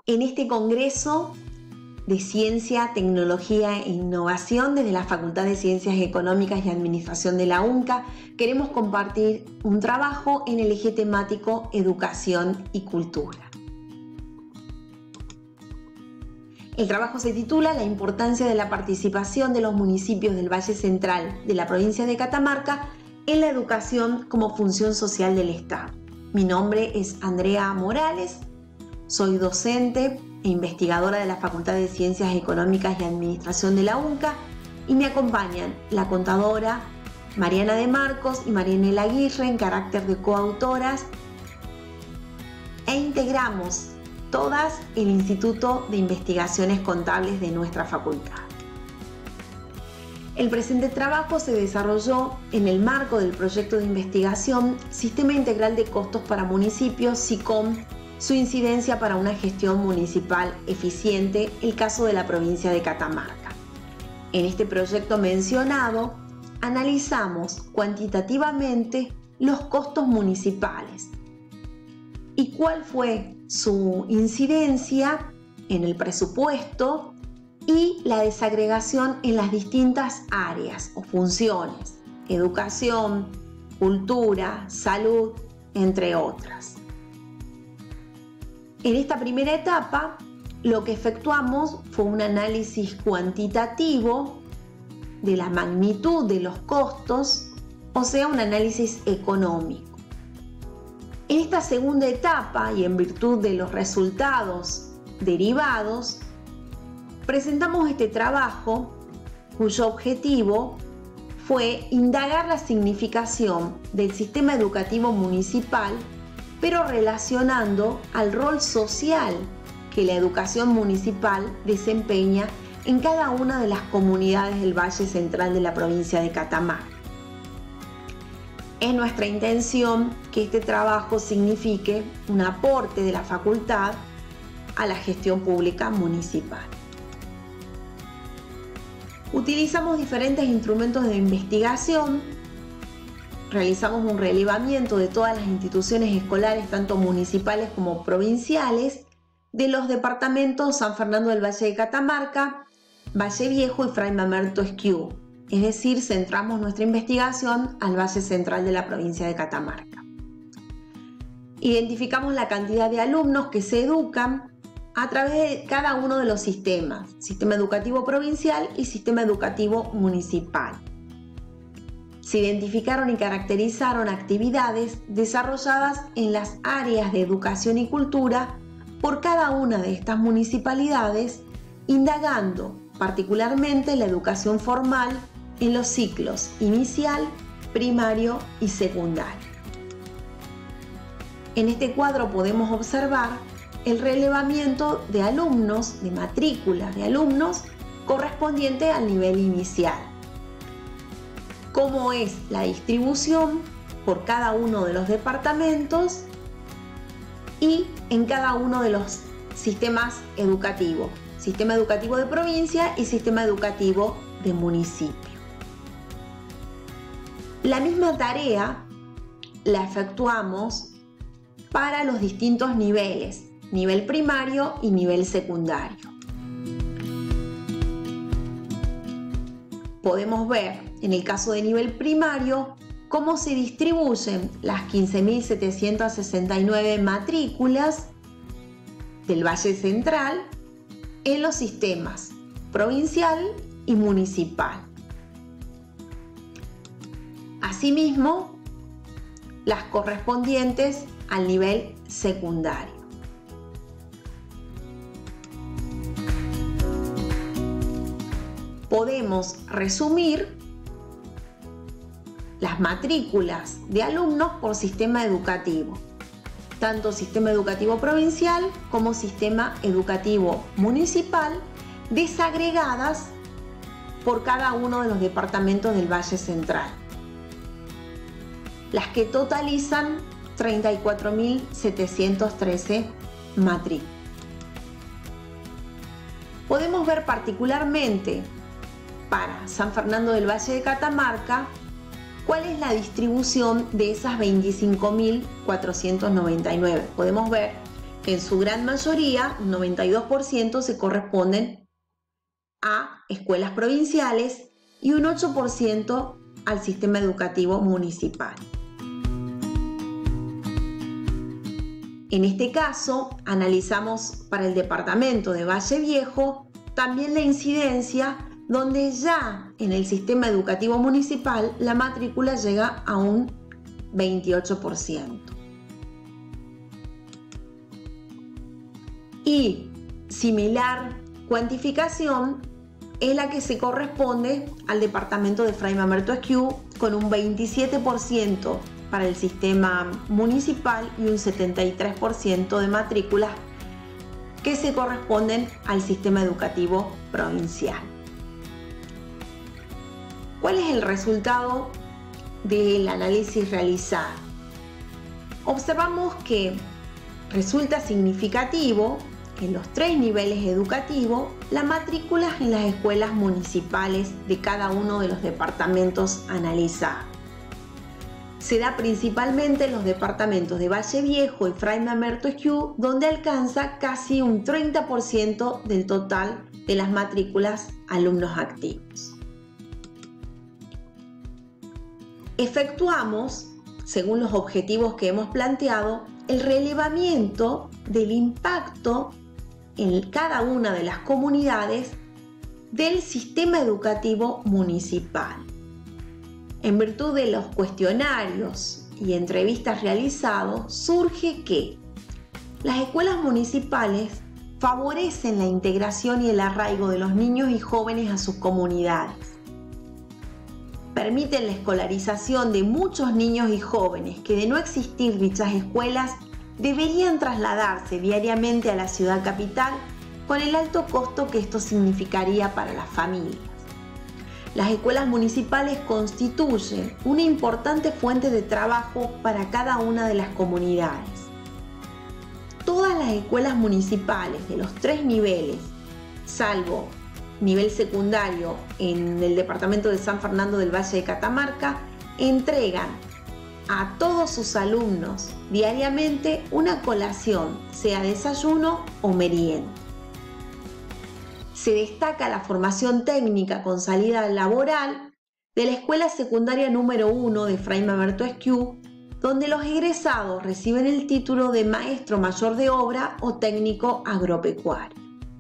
En este Congreso de Ciencia, Tecnología e Innovación desde la Facultad de Ciencias Económicas y Administración de la UNCA, queremos compartir un trabajo en el eje temático Educación y Cultura. El trabajo se titula La importancia de la participación de los municipios del Valle Central de la provincia de Catamarca en la educación como función social del Estado. Mi nombre es Andrea Morales, soy docente e investigadora de la Facultad de Ciencias Económicas y Administración de la UNCA y me acompañan la contadora Mariana de Marcos y Marianela Aguirre en carácter de coautoras e integramos todas el Instituto de Investigaciones Contables de nuestra facultad. El presente trabajo se desarrolló en el marco del proyecto de investigación Sistema Integral de Costos para Municipios, SICOM, su incidencia para una gestión municipal eficiente, el caso de la provincia de Catamarca. En este proyecto mencionado, analizamos cuantitativamente los costos municipales y cuál fue su incidencia en el presupuesto y la desagregación en las distintas áreas o funciones, educación, cultura, salud, entre otras. En esta primera etapa, lo que efectuamos fue un análisis cuantitativo de la magnitud de los costos, o sea, un análisis económico. En esta segunda etapa, y en virtud de los resultados derivados, presentamos este trabajo cuyo objetivo fue indagar la significación del sistema educativo municipal, pero relacionando al rol social que la educación municipal desempeña en cada una de las comunidades del Valle Central de la provincia de Catamarca. Es nuestra intención que este trabajo signifique un aporte de la facultad a la gestión pública municipal. Utilizamos diferentes instrumentos de investigación, realizamos un relevamiento de todas las instituciones escolares, tanto municipales como provinciales, de los departamentos San Fernando del Valle de Catamarca, Valle Viejo y Fray Mamerto Esquiú. Es decir, centramos nuestra investigación al Valle Central de la provincia de Catamarca. Identificamos la cantidad de alumnos que se educan a través de cada uno de los sistemas, sistema educativo provincial y sistema educativo municipal. Se identificaron y caracterizaron actividades desarrolladas en las áreas de educación y cultura por cada una de estas municipalidades, indagando particularmente la educación formal en los ciclos inicial, primario y secundario. En este cuadro podemos observar el relevamiento de alumnos, de matrículas de alumnos correspondiente al nivel inicial. Cómo es la distribución por cada uno de los departamentos y en cada uno de los sistemas educativos, sistema educativo de provincia y sistema educativo de municipio. La misma tarea la efectuamos para los distintos niveles, nivel primario y nivel secundario. Podemos ver en el caso de nivel primario cómo se distribuyen las 15.769 matrículas del Valle Central en los sistemas provincial y municipal. Asimismo, las correspondientes al nivel secundario. Podemos resumir las matrículas de alumnos por sistema educativo, tanto sistema educativo provincial como sistema educativo municipal, desagregadas por cada uno de los departamentos del Valle Central, las que totalizan 34.713 matrículas. Podemos ver particularmente para San Fernando del Valle de Catamarca cuál es la distribución de esas 25.499. Podemos ver que en su gran mayoría, un 92%, se corresponden a escuelas provinciales y un 8% al sistema educativo municipal. En este caso, analizamos para el departamento de Valle Viejo también la incidencia, donde ya en el sistema educativo municipal la matrícula llega a un 28%. Y similar cuantificación es la que se corresponde al departamento de Fray Mamerto Esquiú, con un 27% para el sistema municipal y un 73% de matrículas que se corresponden al sistema educativo provincial. ¿Cuál es el resultado del análisis realizado? Observamos que resulta significativo en los 3 niveles educativos las matrículas en las escuelas municipales de cada uno de los departamentos analizados. Se da principalmente en los departamentos de Valle Viejo y Fray Mamerto Esquiú, donde alcanza casi un 30% del total de las matrículas alumnos activos. Efectuamos, según los objetivos que hemos planteado, el relevamiento del impacto en cada una de las comunidades del sistema educativo municipal. En virtud de los cuestionarios y entrevistas realizados, surge que las escuelas municipales favorecen la integración y el arraigo de los niños y jóvenes a sus comunidades. Permiten la escolarización de muchos niños y jóvenes que, de no existir dichas escuelas, deberían trasladarse diariamente a la ciudad capital con el alto costo que esto significaría para las familias. Las escuelas municipales constituyen una importante fuente de trabajo para cada una de las comunidades. Todas las escuelas municipales de los 3 niveles, salvo nivel secundario en el departamento de San Fernando del Valle de Catamarca, entregan a todos sus alumnos diariamente una colación, sea desayuno o merienda. Se destaca la formación técnica con salida laboral de la Escuela Secundaria número 1 de Fray Mamerto Esquiú, donde los egresados reciben el título de maestro mayor de obra o técnico agropecuario.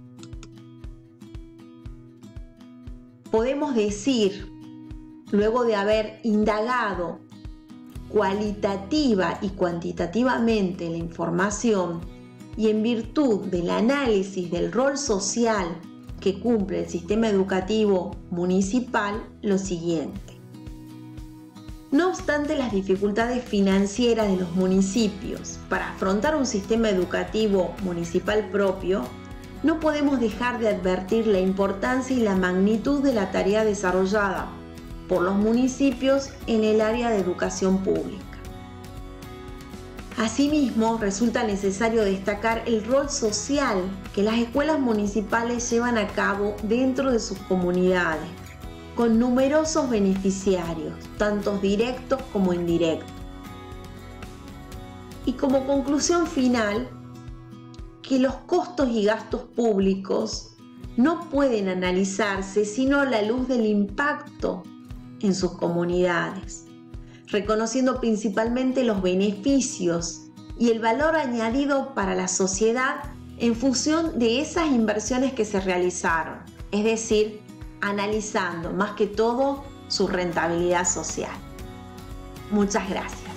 Podemos decir, luego de haber indagado cualitativa y cuantitativamente la información y en virtud del análisis del rol social que cumple el sistema educativo municipal, lo siguiente. No obstante las dificultades financieras de los municipios para afrontar un sistema educativo municipal propio, no podemos dejar de advertir la importancia y la magnitud de la tarea desarrollada por los municipios en el área de educación pública. Asimismo, resulta necesario destacar el rol social que las escuelas municipales llevan a cabo dentro de sus comunidades, con numerosos beneficiarios, tanto directos como indirectos. Y como conclusión final, que los costos y gastos públicos no pueden analizarse sino a la luz del impacto en sus comunidades, reconociendo principalmente los beneficios y el valor añadido para la sociedad en función de esas inversiones que se realizaron, es decir, analizando más que todo su rentabilidad social. Muchas gracias.